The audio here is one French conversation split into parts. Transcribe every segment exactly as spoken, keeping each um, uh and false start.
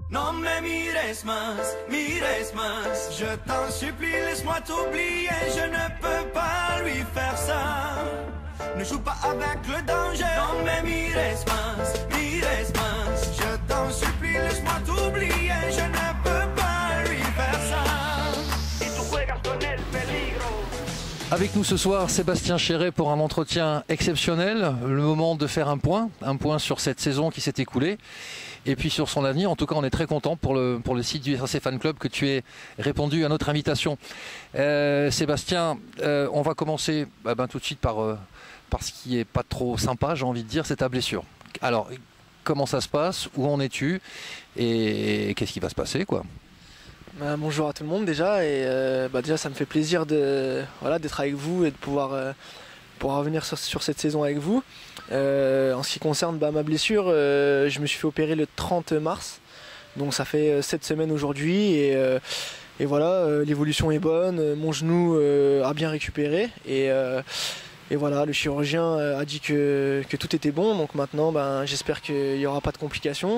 Non mais mires más, mires más. Je t'en supplie, laisse-moi t'oublier. Je ne peux pas lui faire ça. Ne joue pas avec le danger. Non mais mires más, mires más. Je t'en supplie, laisse-moi t'oublier. Je ne peux pas lui faire ça. Y tu juegas con el peligro. Avec nous ce soir, Sébastien Chéret pour un entretien exceptionnel. Le moment de faire un point, un point sur cette saison qui s'est écoulée. Et puis sur son avenir. En tout cas, on est très content pour le, pour le site du S R C Fan Club que tu aies répondu à notre invitation. Euh, Sébastien, euh, on va commencer bah, ben, tout de suite par, euh, par ce qui n'est pas trop sympa, j'ai envie de dire, c'est ta blessure. Alors, comment ça se passe? Où en es-tu? Et qu'est-ce qui va se passer, quoi? Bah, bonjour à tout le monde déjà. Et euh, bah, déjà, ça me fait plaisir de, voilà, d'être avec vous et de pouvoir, euh, pouvoir revenir sur, sur cette saison avec vous. Euh, en ce qui concerne bah, ma blessure, euh, je me suis fait opérer le trente mars, donc ça fait sept semaines aujourd'hui et, euh, et voilà, euh, l'évolution est bonne, mon genou euh, a bien récupéré et, euh, et voilà, le chirurgien a dit que, que tout était bon, donc maintenant ben, j'espère qu'il n'y aura pas de complications.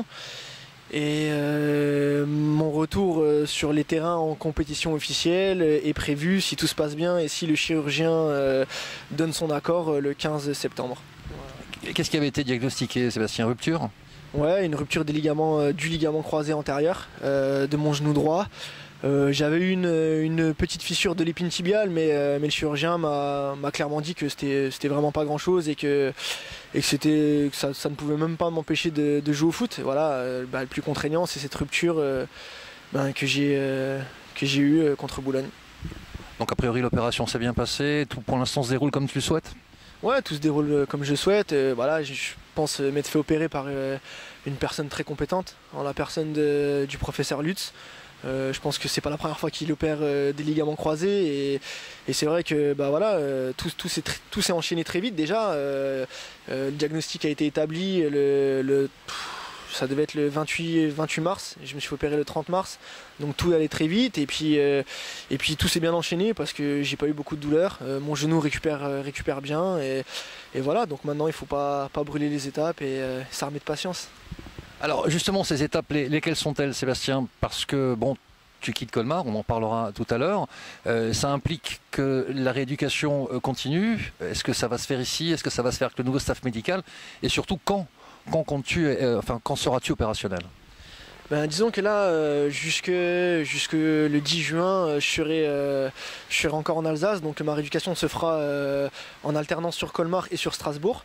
Et euh, mon retour sur les terrains en compétition officielle est prévu si tout se passe bien et si le chirurgien euh, donne son accord le quinze septembre. Qu'est-ce qui avait été diagnostiqué, Sébastien? Rupture? Ouais, une rupture des ligaments, euh, du ligament croisé antérieur euh, de mon genou droit. Euh, J'avais eu une, une petite fissure de l'épine tibiale, mais, euh, mais le chirurgien m'a clairement dit que c'était vraiment pas grand chose et que, et que, que ça, ça ne pouvait même pas m'empêcher de, de jouer au foot. Voilà, euh, bah, le plus contraignant, c'est cette rupture euh, bah, que j'ai euh, eue contre Boulogne. Donc a priori l'opération s'est bien passée, tout pour l'instant se déroule comme tu le souhaites? Ouais, tout se déroule comme je souhaite. Euh, voilà, je pense m'être fait opérer par euh, une personne très compétente, en la personne de, du professeur Lutz. Euh, je pense que c'est pas la première fois qu'il opère euh, des ligaments croisés et, et c'est vrai que bah, voilà, euh, tout, tout s'est enchaîné très vite déjà. Euh, euh, le diagnostic a été établi le, le pff, ça devait être le vingt-huit mars, je me suis fait opérer le trente mars, donc tout allait très vite et puis, euh, et puis tout s'est bien enchaîné parce que j'ai pas eu beaucoup de douleur, euh, mon genou récupère, euh, récupère bien et, et voilà, donc maintenant il faut pas, pas brûler les étapes et euh, ça remet de patience. Alors justement ces étapes, les, lesquelles sont-elles, Sébastien? Parce que bon, tu quittes Colmar, on en parlera tout à l'heure, euh, ça implique que la rééducation euh, continue. Est-ce que ça va se faire ici? Est-ce que ça va se faire avec le nouveau staff médical? Et surtout quand? Quand comptes-tu, euh, enfin, quand seras-tu opérationnel? Ben, disons que là, euh, jusque, jusque le dix juin, euh, je, serai, euh, je serai encore en Alsace, donc ma rééducation se fera euh, en alternance sur Colmar et sur Strasbourg.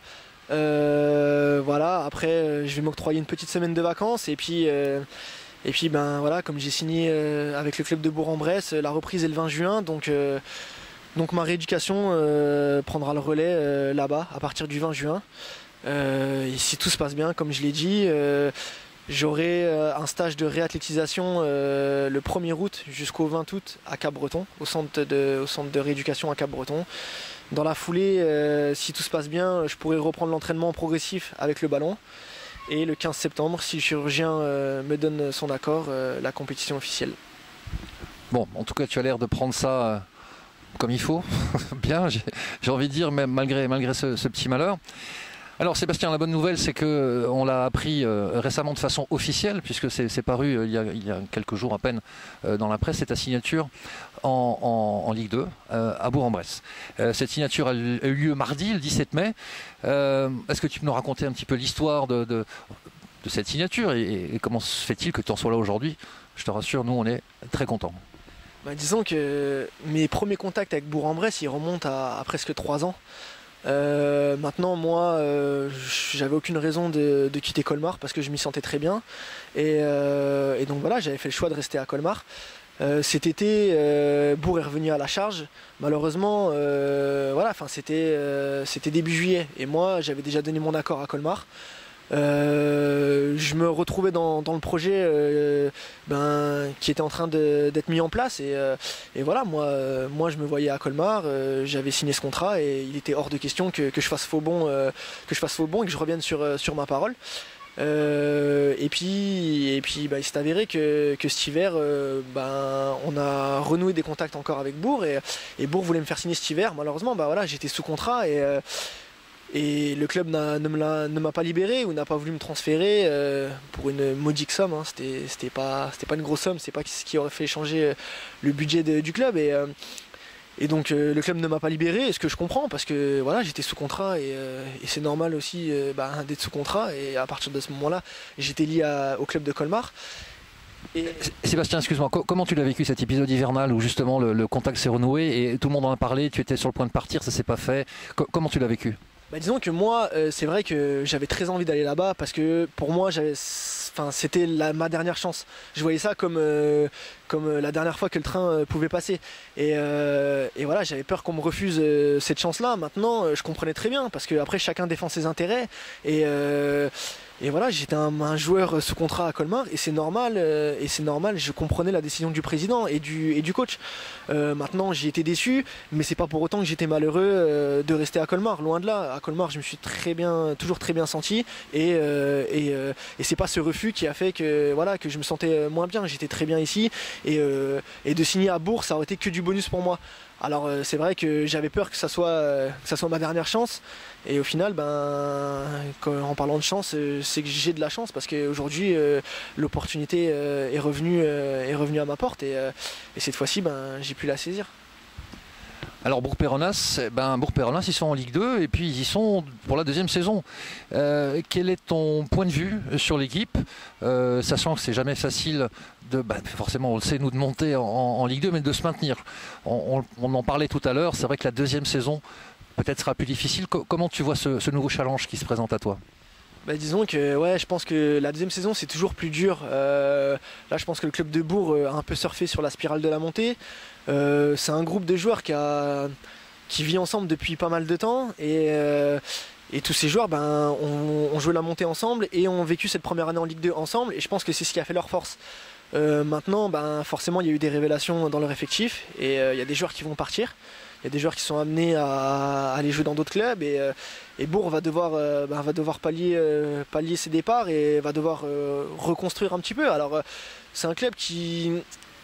Euh, voilà, après, euh, je vais m'octroyer une petite semaine de vacances et puis, euh, et puis ben voilà, comme j'ai signé euh, avec le club de Bourg-en-Bresse, la reprise est le vingt juin, donc. Euh, donc ma rééducation euh, prendra le relais euh, là-bas à partir du vingt juin. Euh, et si tout se passe bien, comme je l'ai dit, euh, j'aurai euh, un stage de réathlétisation euh, le premier août jusqu'au vingt août à Cap-Breton, au centre de, au centre de rééducation à Cap-Breton. Dans la foulée, euh, si tout se passe bien, je pourrai reprendre l'entraînement progressif avec le ballon. Et le quinze septembre, si le chirurgien euh, me donne son accord, euh, la compétition officielle. Bon, en tout cas, tu as l'air de prendre ça euh, comme il faut. Bien, j'ai envie de dire, même malgré, malgré ce, ce petit malheur. Alors Sébastien, la bonne nouvelle, c'est qu'on l'a appris euh, récemment de façon officielle, puisque c'est paru euh, il, y a, il y a quelques jours à peine euh, dans la presse, c'est ta signature en, en, en Ligue deux euh, à Bourg-en-Bresse. Euh, cette signature a eu lieu mardi, le dix-sept mai. Euh, Est-ce que tu peux nous raconter un petit peu l'histoire de, de, de cette signature et, et comment se fait-il que tu en sois là aujourd'hui? Je te rassure, nous on est très contents. Bah, disons que mes premiers contacts avec Bourg-en-Bresse, ils remontent à, à presque trois ans. Euh, maintenant moi euh, j'avais aucune raison de, de quitter Colmar parce que je m'y sentais très bien et, euh, et donc voilà, j'avais fait le choix de rester à Colmar. Euh, cet été euh, Bourg est revenu à la charge malheureusement, euh, voilà, c'était euh, c'était début juillet et moi j'avais déjà donné mon accord à Colmar. Euh, je me retrouvais dans, dans le projet euh, ben, qui était en train d'être mis en place et, euh, et voilà, moi, euh, moi je me voyais à Colmar, euh, j'avais signé ce contrat et il était hors de question que, que je fasse faux bond, euh, que je fasse faux bond et que je revienne sur, euh, sur ma parole. Euh, et puis, et puis bah, il s'est avéré que, que cet hiver, euh, ben, on a renoué des contacts encore avec Bourg et, et Bourg voulait me faire signer cet hiver. Malheureusement, bah, voilà, j'étais sous contrat et euh, Et le club n'a, ne, me l'a, ne m'a pas libéré ou n'a pas voulu me transférer euh, pour une modique somme. Hein. C'était, c'était, pas, c'était pas une grosse somme, c'est pas ce qui aurait fait changer le budget de, du club. Et, euh, et donc euh, le club ne m'a pas libéré, et ce que je comprends, parce que voilà, j'étais sous contrat et, euh, et c'est normal aussi euh, bah, d'être sous contrat. Et à partir de ce moment-là, j'étais lié à, au club de Colmar. Et... Sébastien, excuse-moi, comment tu l'as vécu cet épisode hivernal où justement le, le contact s'est renoué et tout le monde en a parlé, tu étais sur le point de partir, ça s'est pas fait. Co- comment tu l'as vécu? Bah, disons que moi, euh, c'est vrai que j'avais très envie d'aller là-bas parce que pour moi, j'avais, enfin, c'était la, ma dernière chance. Je voyais ça comme, euh, comme la dernière fois que le train euh, pouvait passer. Et, euh, et voilà, j'avais peur qu'on me refuse euh, cette chance-là. Maintenant, euh, je comprenais très bien parce qu'après, chacun défend ses intérêts. Et, euh, et voilà, j'étais un, un joueur sous contrat à Colmar et c'est normal. Euh, et c'est normal, je comprenais la décision du président et du, et du coach. Euh, maintenant, j'ai été déçu, mais c'est pas pour autant que j'étais malheureux euh, de rester à Colmar. Loin de là. À Colmar, je me suis très bien, toujours très bien senti, et, euh, et, euh, et c'est pas ce refus qui a fait que voilà que je me sentais moins bien. J'étais très bien ici, et, euh, et de signer à Bourg, ça aurait été que du bonus pour moi. Alors euh, c'est vrai que j'avais peur que ça soit euh, que ça soit ma dernière chance, et au final, ben, quand, en parlant de chance, euh, c'est que j'ai de la chance parce qu'aujourd'hui euh, l'opportunité euh, est revenue euh, est revenue à ma porte, et, euh, et cette fois-ci, ben, j'ai pu la saisir. Alors Bourg-Péronnas, ben, Bourg-Péronnas, ils sont en Ligue deux et puis ils y sont pour la deuxième saison. Euh, quel est ton point de vue sur l'équipe, euh, sachant que c'est jamais facile de, ben, forcément on le sait nous, de monter en, en Ligue deux, mais de se maintenir. On, on, on en parlait tout à l'heure, c'est vrai que la deuxième saison peut-être sera plus difficile. Co- comment tu vois ce, ce nouveau challenge qui se présente à toi? Bah, disons que ouais, je pense que la deuxième saison c'est toujours plus dur. Euh, là je pense que le club de Bourg a un peu surfé sur la spirale de la montée. Euh, c'est un groupe de joueurs qui, a, qui vit ensemble depuis pas mal de temps, et, euh, et tous ces joueurs ben, ont, ont joué la montée ensemble et ont vécu cette première année en Ligue deux ensemble, et je pense que c'est ce qui a fait leur force. Euh, maintenant ben, forcément il y a eu des révélations dans leur effectif, et euh, il y a des joueurs qui vont partir. Il y a des joueurs qui sont amenés à aller jouer dans d'autres clubs, et, euh, et Bourg va devoir, euh, bah, va devoir pallier, euh, pallier ses départs et va devoir euh, reconstruire un petit peu. Alors euh, c'est un club qui,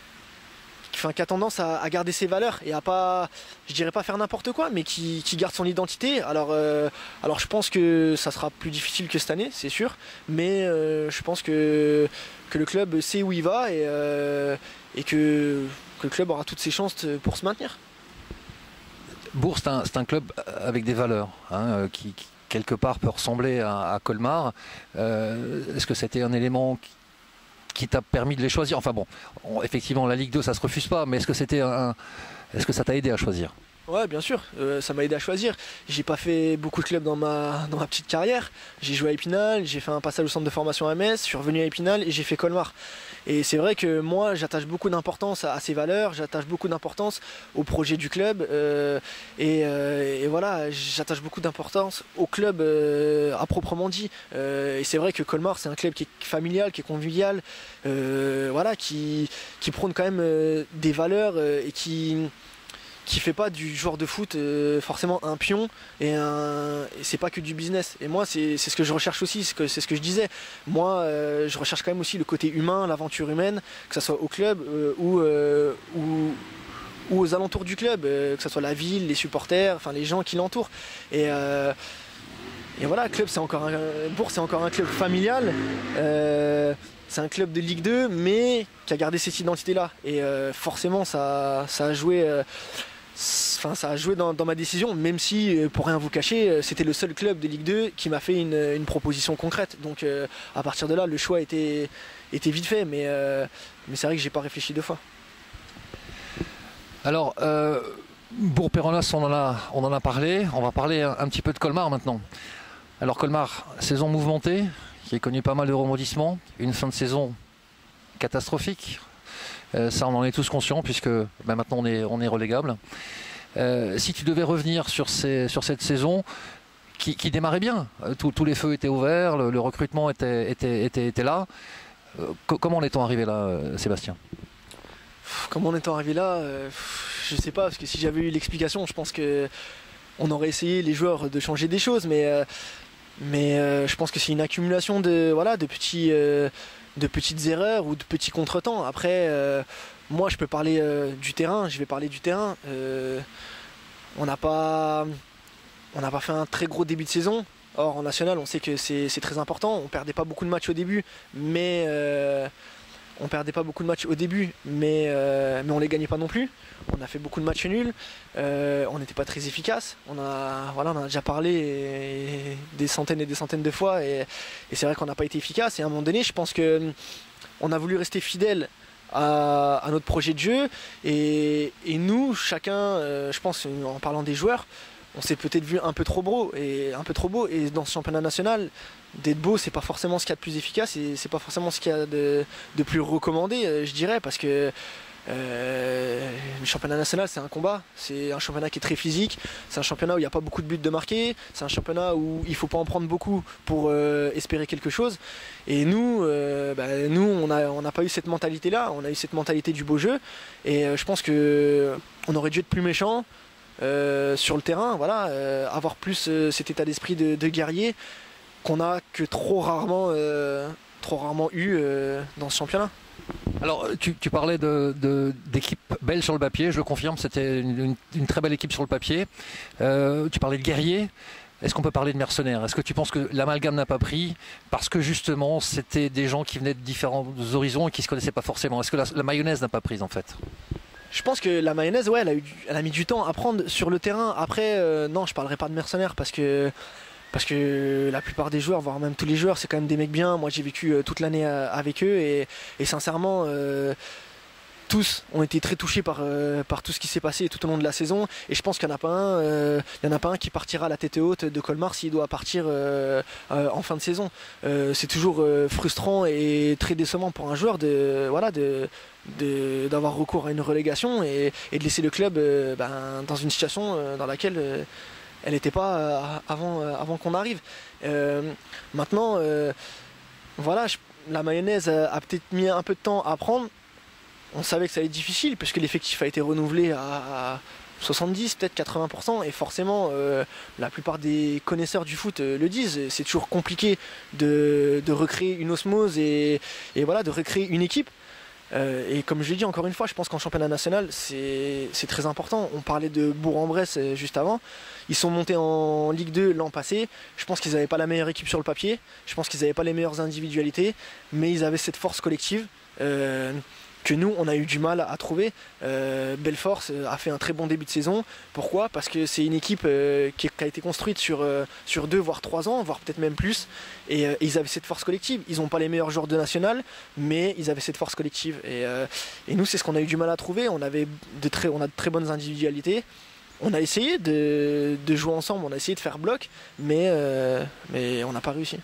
qui, enfin, qui a tendance à, à garder ses valeurs et à pas, je dirais pas faire n'importe quoi, mais qui, qui garde son identité. Alors, euh, alors je pense que ça sera plus difficile que cette année, c'est sûr, mais euh, je pense que, que le club sait où il va, et, euh, et que, que le club aura toutes ses chances pour se maintenir. Bourg, c'est un, c'est un club avec des valeurs, hein, qui, qui, quelque part, peut ressembler à, à Colmar. Euh, est-ce que c'était un élément qui, qui t'a permis de les choisir? Enfin bon, on, effectivement, la Ligue deux, ça se refuse pas, mais est-ce que, c'était un, est-ce que ça t'a aidé à choisir? Ouais, bien sûr, euh, ça m'a aidé à choisir. J'ai pas fait beaucoup de clubs dans ma, dans ma petite carrière. J'ai joué à Épinal, j'ai fait un passage au centre de formation à Metz, je suis revenu à Épinal et j'ai fait Colmar. Et c'est vrai que moi, j'attache beaucoup d'importance à, à ces valeurs, j'attache beaucoup d'importance au projet du club, euh, et, euh, et voilà, j'attache beaucoup d'importance au club euh, à proprement dit. Euh, et c'est vrai que Colmar, c'est un club qui est familial, qui est convivial, euh, voilà, qui, qui prône quand même euh, des valeurs euh, et qui qui fait pas du joueur de foot euh, forcément un pion, et, un, et c'est pas que du business. Et moi c'est, c'est ce que je recherche aussi, c'est, que, c'est ce que je disais. Moi euh, je recherche quand même aussi le côté humain, l'aventure humaine, que ce soit au club euh, ou, euh, ou, ou aux alentours du club, euh, que ce soit la ville, les supporters, enfin les gens qui l'entourent. Et, euh, et voilà, club c'est encore un, Bourg c'est encore un club familial. Euh, C'est un club de Ligue deux, mais qui a gardé cette identité-là. Et euh, forcément, ça, ça a joué, euh, enfin, ça a joué dans, dans ma décision, même si, pour rien vous cacher, c'était le seul club de Ligue deux qui m'a fait une, une proposition concrète. Donc, euh, à partir de là, le choix était, était vite fait. Mais, euh, mais c'est vrai que j'ai pas réfléchi deux fois. Alors, euh, Bourg-Péronnas, on en a, on en a parlé. On va parler un, un petit peu de Colmar maintenant. Alors, Colmar, saison mouvementée, qui a connu pas mal de rebondissements, une fin de saison catastrophique. Euh, ça, on en est tous conscients, puisque ben, maintenant on est, on est relégable. Euh, si tu devais revenir sur, ces, sur cette saison qui, qui démarrait bien, tous, tous les feux étaient ouverts, le, le recrutement était, était, était, était là. Euh, co- comment en est-on arrivé là, euh, Sébastien? Comment en est-on arrivé là euh, Je sais pas, parce que si j'avais eu l'explication, je pense que on aurait essayé, les joueurs, de changer des choses, mais... Euh, Mais euh, je pense que c'est une accumulation de, voilà, de, petits, euh, de petites erreurs ou de petits contretemps. Après, euh, moi je peux parler euh, du terrain, je vais parler du terrain. Euh, on n'a pas, on n'a pas fait un très gros début de saison. Or en national, on sait que c'est très important. On perdait pas beaucoup de matchs au début, mais euh, on perdait pas beaucoup de matchs au début, mais, euh, mais on les gagnait pas non plus. On a fait beaucoup de matchs nuls. Euh, on n'était pas très efficace. On a, voilà, on en a déjà parlé et, et des centaines et des centaines de fois, et, et c'est vrai qu'on n'a pas été efficace. Et à un moment donné, je pense que on a voulu rester fidèle à, à notre projet de jeu. Et, et nous, chacun, euh, je pense, en parlant des joueurs, on s'est peut-être vu un peu trop beau et un peu trop beau. Et dans ce championnat national, d'être beau, c'est pas forcément ce qu'il y a de plus efficace et c'est pas forcément ce qu'il y a de, de plus recommandé, euh, je dirais, parce que euh, le championnat national, c'est un combat. C'est un championnat qui est très physique. C'est un championnat où il n'y a pas beaucoup de buts de marquer. C'est un championnat où il faut pas en prendre beaucoup pour euh, espérer quelque chose. Et nous, euh, bah, nous, on n'a on n'a pas eu cette mentalité-là. On a eu cette mentalité du beau jeu. Et euh, je pense que on aurait dû être plus méchant. Euh, sur le terrain, voilà, euh, avoir plus euh, cet état d'esprit de, de guerrier qu'on a que trop rarement, euh, trop rarement eu euh, dans ce championnat. Alors tu, tu parlais d'équipe de, de, belle sur le papier, je le confirme, c'était une, une, une très belle équipe sur le papier. Euh, tu parlais de guerrier. Est-ce qu'on peut parler de mercenaires? Est-ce que tu penses que l'amalgame n'a pas pris parce que justement c'était des gens qui venaient de différents horizons et qui ne se connaissaient pas forcément? Est-ce que la, la mayonnaise n'a pas pris en fait? Je pense que la mayonnaise, ouais, elle a, eu, elle a mis du temps à prendre sur le terrain. Après, euh, non, je parlerai pas de mercenaires parce que, parce que la plupart des joueurs, voire même tous les joueurs, c'est quand même des mecs bien. Moi, j'ai vécu euh, toute l'année euh, avec eux et, et sincèrement, euh, tous ont été très touchés par, euh, par tout ce qui s'est passé tout au long de la saison. Et je pense qu'il n'y en a pas un, euh, il y en a pas un qui partira la tête haute de Colmar s'il doit partir euh, euh, en fin de saison. Euh, c'est toujours euh, frustrant et très décevant pour un joueur de, voilà, de d'avoir recours à une relégation et, et de laisser le club euh, ben, dans une situation euh, dans laquelle euh, elle n'était pas euh, avant, euh, avant qu'on arrive. Euh, maintenant, euh, voilà, je, la mayonnaise a, a peut-être mis un peu de temps à prendre. On savait que ça allait être difficile puisque l'effectif a été renouvelé à, à soixante-dix, peut-être quatre-vingts pour cent et forcément euh, la plupart des connaisseurs du foot euh, le disent, c'est toujours compliqué de, de recréer une osmose et, et voilà, de recréer une équipe. Euh, et comme je l'ai dit encore une fois, je pense qu'en championnat national c'est très important. On parlait de Bourg-en-Bresse juste avant. Ils sont montés en Ligue deux l'an passé. Je pense qu'ils n'avaient pas la meilleure équipe sur le papier. Je pense qu'ils n'avaient pas les meilleures individualités. Mais ils avaient cette force collective euh, que nous on a eu du mal à trouver. Euh, Belfort a fait un très bon début de saison. Pourquoi? Parce que c'est une équipe euh, qui a été construite sur, euh, sur deux voire trois ans, voire peut-être même plus. Et, euh, et ils avaient cette force collective. Ils n'ont pas les meilleurs joueurs de national, mais ils avaient cette force collective. Et, euh, et nous c'est ce qu'on a eu du mal à trouver. On avait de très, on a de très bonnes individualités. On a essayé de, de jouer ensemble, on a essayé de faire bloc, mais, euh, mais on n'a pas réussi.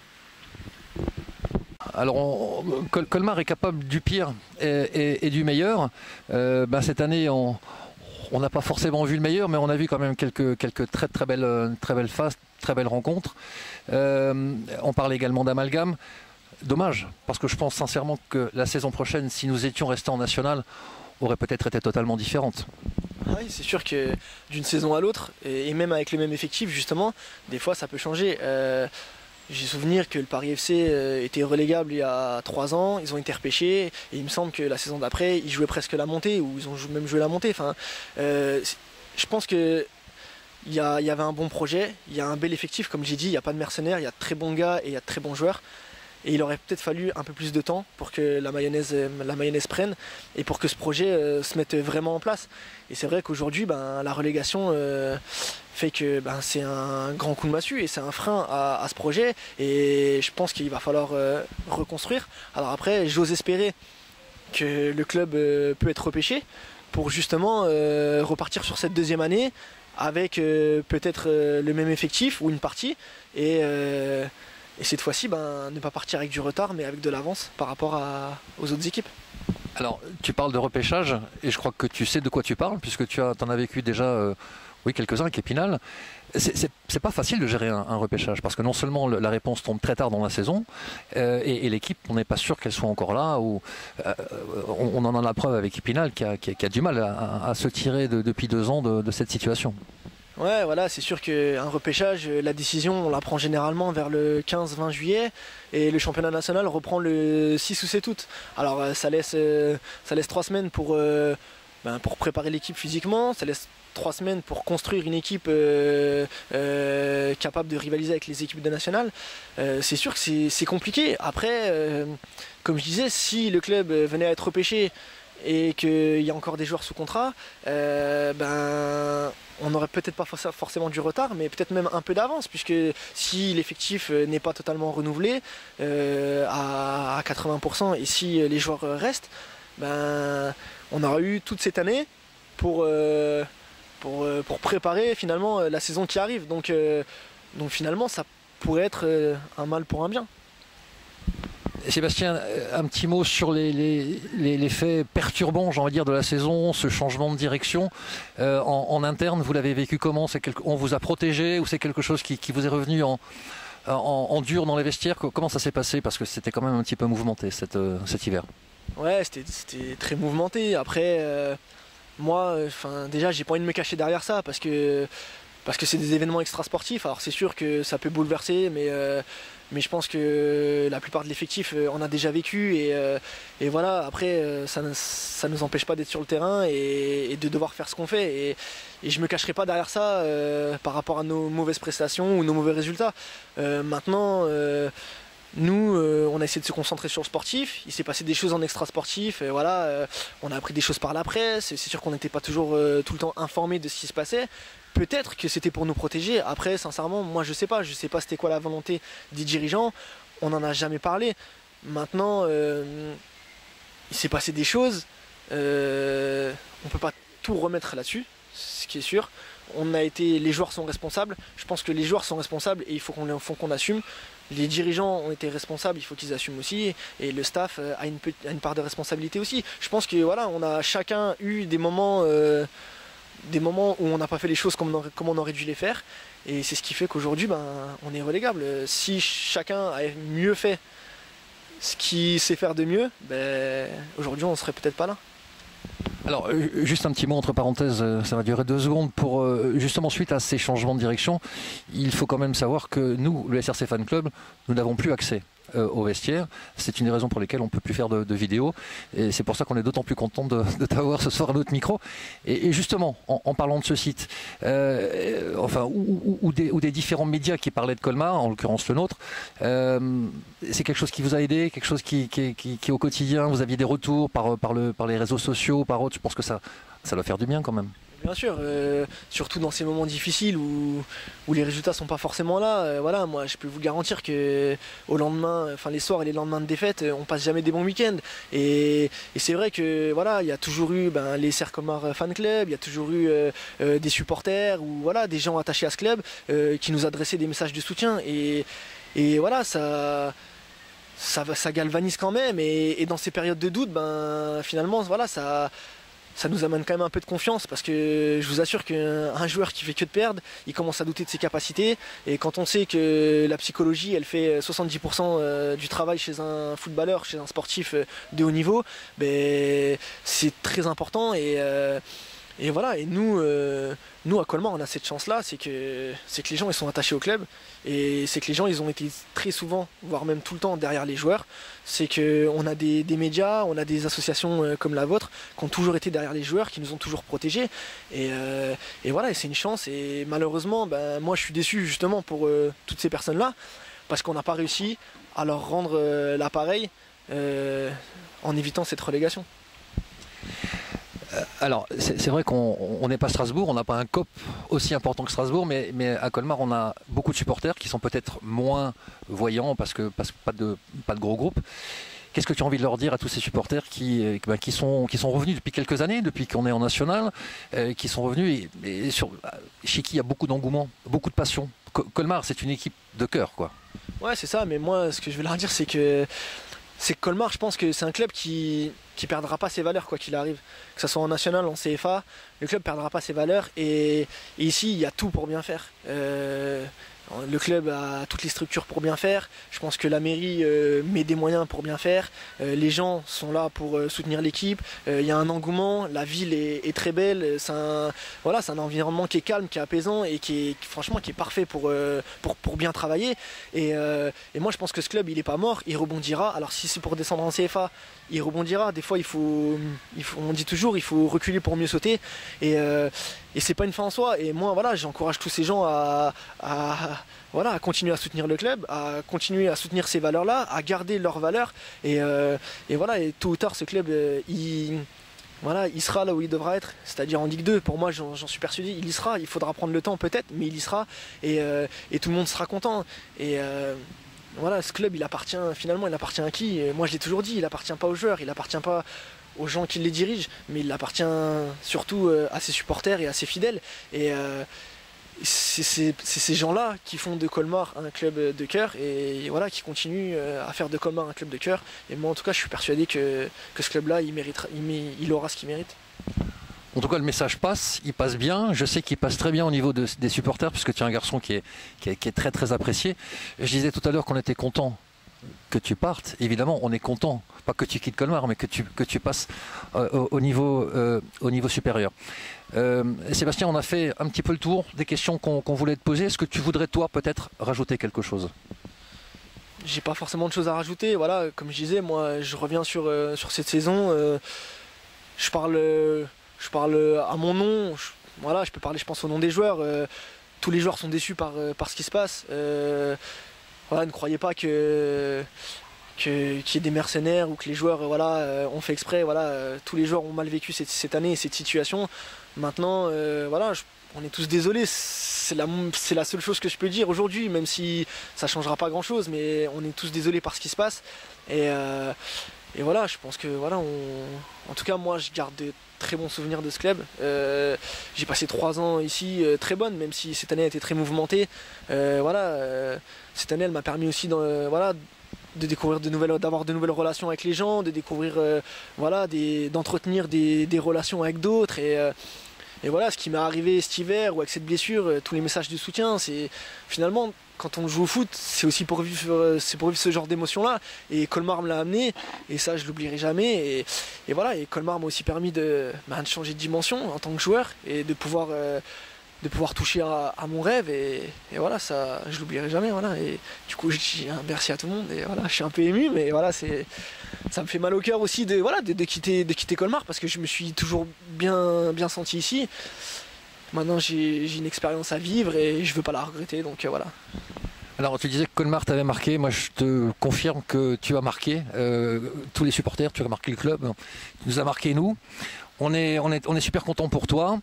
Alors, on, Col Colmar est capable du pire et, et, et du meilleur. Euh, ben, cette année, on n'a pas forcément vu le meilleur, mais on a vu quand même quelques, quelques très, très, belles, très belles phases, très belles rencontres. Euh, on parle également d'amalgame. Dommage, parce que je pense sincèrement que la saison prochaine, si nous étions restés en national, aurait peut-être été totalement différente. Oui, c'est sûr que d'une saison à l'autre, et, et même avec le même effectif, justement, des fois ça peut changer. Euh, J'ai souvenir que le Paris F C euh, était relégable il y a trois ans, ils ont été repêchés, et il me semble que la saison d'après, ils jouaient presque la montée, ou ils ont même joué la montée. Enfin, euh, je pense que il y, a, il y avait un bon projet, il y a un bel effectif, comme j'ai dit, il n'y a pas de mercenaires, il y a de très bons gars et il y a de très bons joueurs. Et il aurait peut-être fallu un peu plus de temps pour que la mayonnaise, la mayonnaise prenne et pour que ce projet euh, se mette vraiment en place. Et c'est vrai qu'aujourd'hui, ben, la relégation euh, fait que ben, c'est un grand coup de massue et c'est un frein à, à ce projet. Et je pense qu'il va falloir euh, reconstruire. Alors après, j'ose espérer que le club euh, peut être repêché pour justement euh, repartir sur cette deuxième année avec euh, peut-être euh, le même effectif ou une partie. Et... Euh, Et cette fois-ci, ben, ne pas partir avec du retard, mais avec de l'avance par rapport à, aux autres équipes. Alors, tu parles de repêchage, et je crois que tu sais de quoi tu parles, puisque tu as, en as vécu déjà euh, oui, quelques-uns avec Épinal. C'est pas facile de gérer un, un repêchage, parce que non seulement le, la réponse tombe très tard dans la saison, euh, et, et l'équipe, on n'est pas sûr qu'elle soit encore là, ou euh, on, on en a la preuve avec Épinal, qui a, qui a, qui a du mal à, à se tirer de, depuis deux ans de, de cette situation. Ouais, voilà, c'est sûr qu'un repêchage, la décision, on la prend généralement vers le quinze vingt juillet et le championnat national reprend le six ou sept août. Alors ça laisse, ça laisse trois semaines pour, ben, pour préparer l'équipe physiquement, ça laisse trois semaines pour construire une équipe euh, euh, capable de rivaliser avec les équipes de nationale, euh, c'est sûr que c'est compliqué. Après, euh, comme je disais, si le club venait à être repêché et qu'il y a encore des joueurs sous contrat, euh, ben, on n'aurait peut-être pas forcément du retard, mais peut-être même un peu d'avance, puisque si l'effectif n'est pas totalement renouvelé euh, à, à quatre-vingts pour cent et si les joueurs restent, ben, on aura eu toute cette année pour, euh, pour, pour préparer finalement la saison qui arrive. Donc, euh, donc finalement, ça pourrait être un mal pour un bien. Sébastien, un petit mot sur les, les, les, les faits perturbants, j'ai envie de dire, de la saison, ce changement de direction. Euh, en, en interne, vous l'avez vécu comment? quelque, On vous a protégé ou c'est quelque chose qui, qui vous est revenu en, en, en dur dans les vestiaires? Comment ça s'est passé? Parce que c'était quand même un petit peu mouvementé cet, euh, cet hiver. Ouais, c'était très mouvementé. Après, euh, moi, enfin, déjà, j'ai pas envie de me cacher derrière ça parce que parce que c'est des événements extrasportifs. Alors c'est sûr que ça peut bouleverser, mais euh, mais je pense que la plupart de l'effectif en a déjà vécu et, euh, et voilà. Après, ça ça nous empêche pas d'être sur le terrain et, et de devoir faire ce qu'on fait. Et, et je me cacherai pas derrière ça euh, par rapport à nos mauvaises prestations ou nos mauvais résultats. Euh, maintenant. Euh, Nous, euh, on a essayé de se concentrer sur le sportif. Il s'est passé des choses en extra-sportif. Et voilà, euh, on a appris des choses par la presse. C'est sûr qu'on n'était pas toujours euh, tout le temps informé de ce qui se passait. Peut-être que c'était pour nous protéger. Après, sincèrement, moi, je sais pas. Je sais pas c'était quoi la volonté des dirigeants. On n'en a jamais parlé. Maintenant, euh, il s'est passé des choses. Euh, on peut pas tout remettre là-dessus, ce qui est sûr. On a été, les joueurs sont responsables. Je pense que les joueurs sont responsables et il faut qu'on faut qu'on assume. Les dirigeants ont été responsables, il faut qu'ils assument aussi, et le staff a une, a une part de responsabilité aussi. Je pense que voilà, on a chacun eu des moments, euh, des moments où on n'a pas fait les choses comme on aurait, comme on aurait dû les faire, et c'est ce qui fait qu'aujourd'hui, ben, on est relégable. Si chacun avait mieux fait ce qu'il sait faire de mieux, ben, aujourd'hui on serait peut-être pas là. Alors, juste un petit mot entre parenthèses, ça va durer deux secondes. Pour justement, suite à ces changements de direction, il faut quand même savoir que nous, le S R C Fan Club, nous n'avons plus accès euh, au vestiaire. C'est une des raisons pour lesquelles on ne peut plus faire de, de vidéos. Et c'est pour ça qu'on est d'autant plus content de, de t'avoir ce soir à notre micro. Et, et justement, en, en parlant de ce site, euh, enfin, ou, ou, ou, des, ou des différents médias qui parlaient de Colmar, en l'occurrence le nôtre, euh, c'est quelque chose qui vous a aidé, quelque chose qui, qui, qui, qui au quotidien, vous aviez des retours par, par, le, par les réseaux sociaux, par autres. Je pense que ça, ça doit faire du bien quand même. Bien sûr, euh, surtout dans ces moments difficiles où, où les résultats sont pas forcément là. Euh, voilà, moi je peux vous garantir que au lendemain, enfin les soirs et les lendemains de défaite, on passe jamais des bons week-ends. Et, et c'est vrai que voilà, il y a toujours eu ben, les S R Colmar Fan Club, il y a toujours eu euh, euh, des supporters ou voilà des gens attachés à ce club euh, qui nous adressaient des messages de soutien. Et, et voilà, ça. Ça, ça galvanise quand même et, et dans ces périodes de doute, ben, finalement voilà, ça, ça nous amène quand même un peu de confiance parce que je vous assure qu'un joueur qui fait que de perdre, il commence à douter de ses capacités et quand on sait que la psychologie elle fait soixante-dix pour cent du travail chez un footballeur, chez un sportif de haut niveau, ben, c'est très important et euh, Et voilà, et nous, euh, nous à Colmar, on a cette chance-là, c'est que, c'est que les gens ils sont attachés au club, et c'est que les gens ils ont été très souvent, voire même tout le temps derrière les joueurs. C'est qu'on a des, des médias, on a des associations euh, comme la vôtre qui ont toujours été derrière les joueurs, qui nous ont toujours protégés. Et, euh, et voilà, et c'est une chance. Et malheureusement, ben, moi je suis déçu justement pour euh, toutes ces personnes-là, parce qu'on n'a pas réussi à leur rendre euh, l'appareil euh, en évitant cette relégation. Alors, c'est vrai qu'on n'est pas Strasbourg, on n'a pas un C O P aussi important que Strasbourg, mais, mais à Colmar, on a beaucoup de supporters qui sont peut-être moins voyants parce que, parce que pas, de, pas de gros groupes. Qu'est-ce que tu as envie de leur dire à tous ces supporters qui, ben, qui, sont, qui sont revenus depuis quelques années, depuis qu'on est en national, euh, qui sont revenus et, et sur, chez qui il y a beaucoup d'engouement, beaucoup de passion. Colmar, c'est une équipe de cœur, quoi. Ouais, c'est ça, mais moi, ce que je veux leur dire, c'est que c'est que Colmar, je pense que c'est un club qui qui perdra pas ses valeurs quoi qu'il arrive. Que ce soit en national, en C F A, le club perdra pas ses valeurs et, et ici, il y a tout pour bien faire. Euh, le club a toutes les structures pour bien faire. Je pense que la mairie euh, met des moyens pour bien faire. Euh, les gens sont là pour euh, soutenir l'équipe. Euh, il y a un engouement. La ville est, est très belle. C'est un, voilà, c'est un environnement qui est calme, qui est apaisant et qui est franchement qui est parfait pour, euh, pour, pour bien travailler. Et, euh, et moi, je pense que ce club, il n'est pas mort. Il rebondira. Alors si c'est pour descendre en C F A, il rebondira. Des fois, il faut, il faut, on dit toujours, il faut reculer pour mieux sauter. Et, euh, et c'est pas une fin en soi. Et moi, voilà, j'encourage tous ces gens à, à, voilà, à continuer à soutenir le club, à continuer à soutenir ces valeurs-là, à garder leurs valeurs. Et, euh, et voilà, et tôt ou tard, ce club, euh, il, voilà, il sera là où il devra être, c'est-à-dire en Ligue deux. Pour moi, j'en suis persuadé, il y sera. Il faudra prendre le temps peut-être, mais il y sera. Et, euh, et tout le monde sera content. Et euh, voilà, ce club, il appartient, finalement, il appartient à qui? Et moi, je l'ai toujours dit, il appartient pas aux joueurs, il appartient pas aux gens qui les dirigent, mais il appartient surtout à ses supporters et à ses fidèles. Et euh, c'est ces gens-là qui font de Colmar un club de cœur et voilà, qui continuent à faire de Colmar un club de cœur. Et moi, en tout cas, je suis persuadé que, que ce club-là, il, il, il aura ce qu'il mérite. En tout cas, le message passe, il passe bien. Je sais qu'il passe très bien au niveau de, des supporters, puisque tu es un garçon qui est, qui est, qui est très très apprécié. Je disais tout à l'heure qu'on était content que tu partes. Évidemment, on est content, pas que tu quittes Colmar, mais que tu, que tu passes euh, au, au, niveau, euh, au niveau supérieur. Euh, Sébastien, on a fait un petit peu le tour des questions qu'on qu'on voulait te poser. Est-ce que tu voudrais, toi, peut-être rajouter quelque chose? J'ai pas forcément de choses à rajouter. Voilà, comme je disais, moi, je reviens sur, euh, sur cette saison. Euh, je parle... Euh, Je parle à mon nom, je, voilà, je peux parler je pense au nom des joueurs. Euh, tous les joueurs sont déçus par, par ce qui se passe. Euh, voilà, ne croyez pas que qu'il y ait des mercenaires ou que les joueurs voilà, euh, ont fait exprès. Voilà, euh, tous les joueurs ont mal vécu cette, cette année et cette situation. Maintenant, euh, voilà, je, on est tous désolés. C'est la, c'est la seule chose que je peux dire aujourd'hui, même si ça ne changera pas grand-chose. Mais on est tous désolés par ce qui se passe. Et, euh, et voilà, je pense que voilà, on, en tout cas, moi, je garde de très bons souvenirs de ce club. Euh, j'ai passé trois ans ici euh, très bonnes, même si cette année a été très mouvementée. Euh, voilà, euh, cette année, elle m'a permis aussi dans, euh, voilà, de découvrir de nouvelles, d'avoir de nouvelles relations avec les gens, de découvrir, euh, voilà, des, d'entretenir des, des relations avec d'autres. Et, euh, et voilà, ce qui m'est arrivé cet hiver ou avec cette blessure, euh, tous les messages de soutien, c'est finalement, quand on joue au foot, c'est aussi pour vivre, c'est pour vivre ce genre d'émotion-là. Et Colmar me l'a amené, et ça, je l'oublierai jamais. Et, et voilà, et Colmar m'a aussi permis de, bah, de changer de dimension en tant que joueur et de pouvoir, euh, de pouvoir toucher à, à mon rêve. Et, et voilà, ça, je l'oublierai jamais. Voilà. Et du coup, je dis un merci à tout le monde. Et voilà, je suis un peu ému, mais voilà, c'est, ça me fait mal au cœur aussi de, voilà, de, de, quitter, de quitter Colmar parce que je me suis toujours bien, bien senti ici. Maintenant, j'ai une expérience à vivre et je ne veux pas la regretter, donc euh, voilà. Alors, tu disais que Colmar t'avait marqué. Moi, je te confirme que tu as marqué euh, tous les supporters, tu as marqué le club, tu nous as marqué nous. On est, on est, on est super contents pour toi.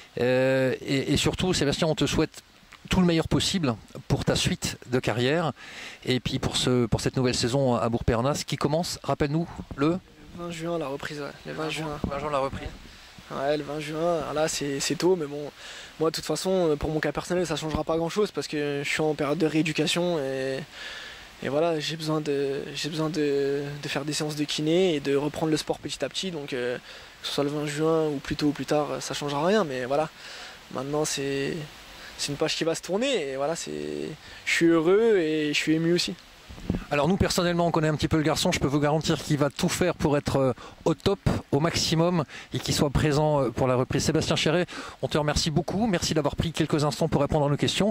Euh, et, et surtout, Sébastien, on te souhaite tout le meilleur possible pour ta suite de carrière. Et puis pour, ce, pour cette nouvelle saison à Bourg-Pernas qui commence, rappelle-nous, le vingt juin, la reprise. Ouais. Le vingt juin. vingt juin, la reprise. Ouais, le vingt juin, là c'est tôt, mais bon, moi de toute façon, pour mon cas personnel, ça changera pas grand chose parce que je suis en période de rééducation et, et voilà, j'ai besoin, de, j'ai besoin de, de faire des séances de kiné et de reprendre le sport petit à petit. Donc, euh, que ce soit le vingt juin ou plus tôt ou plus tard, ça changera rien, mais voilà, maintenant c'est une page qui va se tourner et voilà, je suis heureux et je suis ému aussi. Alors nous personnellement on connaît un petit peu le garçon, je peux vous garantir qu'il va tout faire pour être au top, au maximum et qu'il soit présent pour la reprise. Sébastien Chéret, on te remercie beaucoup, merci d'avoir pris quelques instants pour répondre à nos questions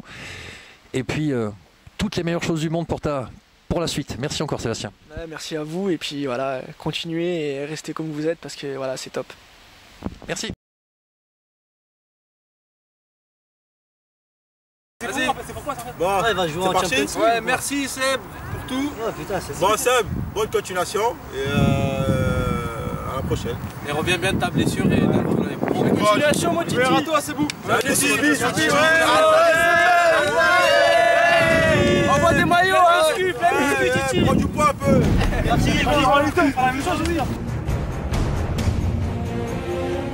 et puis euh, toutes les meilleures choses du monde pour, ta, pour la suite. Merci encore Sébastien. Ouais, merci à vous et puis voilà, continuez et restez comme vous êtes parce que voilà, c'est top. Merci. Vas-y, bon, ouais, va jouer en Champions. Ouais, merci Seb pour tout. Oh, putain, bon Seb, bonne continuation et euh, à la prochaine. Et reviens bien de ta blessure et l'année prochaine. Continuation mon Titi. À toi c'est bon. Envoie des maillots, hein. Prends du poids un peu. Merci, on va la même chose, je veux dire.